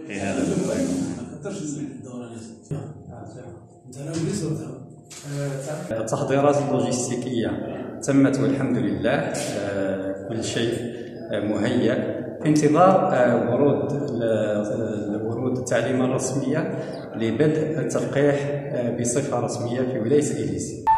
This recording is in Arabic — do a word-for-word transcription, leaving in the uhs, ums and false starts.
في هذا الوقت. التحضيرات اللوجستيكية تمت والحمد لله، كل شيء مهيأ في انتظار ورود ورود التعليمات الرسمية لبدء التلقيح بصفة رسمية في ولاية إليسي.